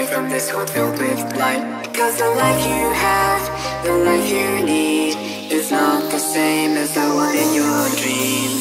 away from this world filled with light. Cause the life you have, the life you need, is not the same as the one in your dreams.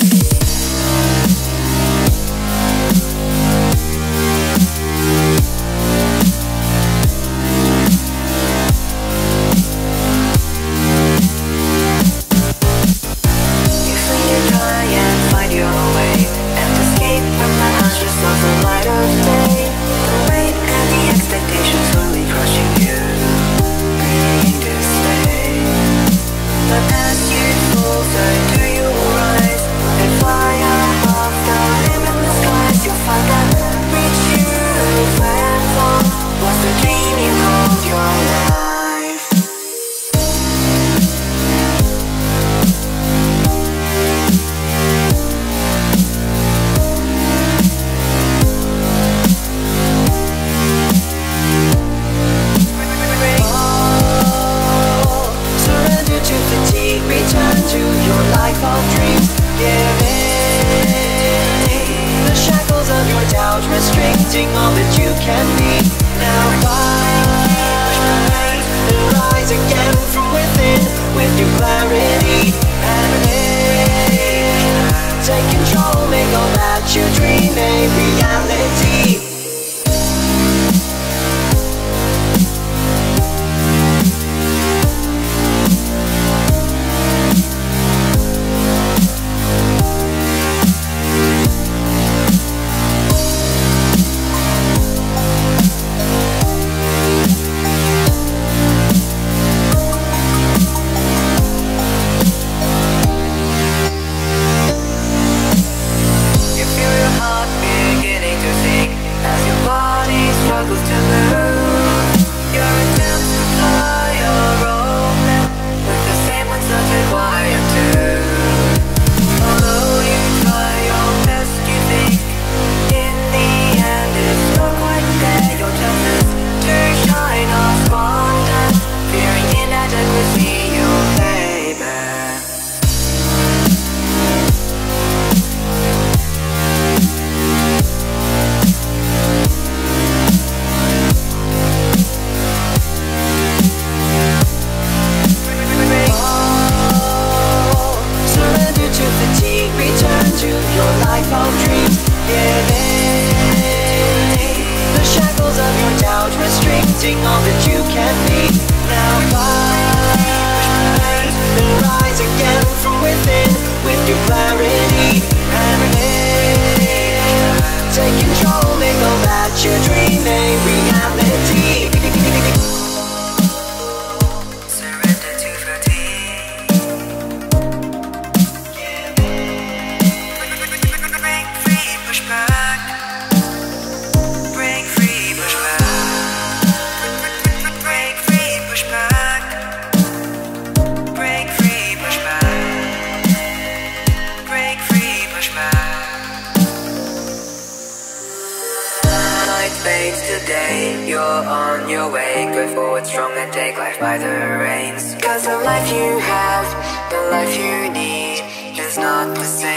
Today, you're on your way. Go forward strong and take life by the reins. Cause the life you have, the life you need, is not the same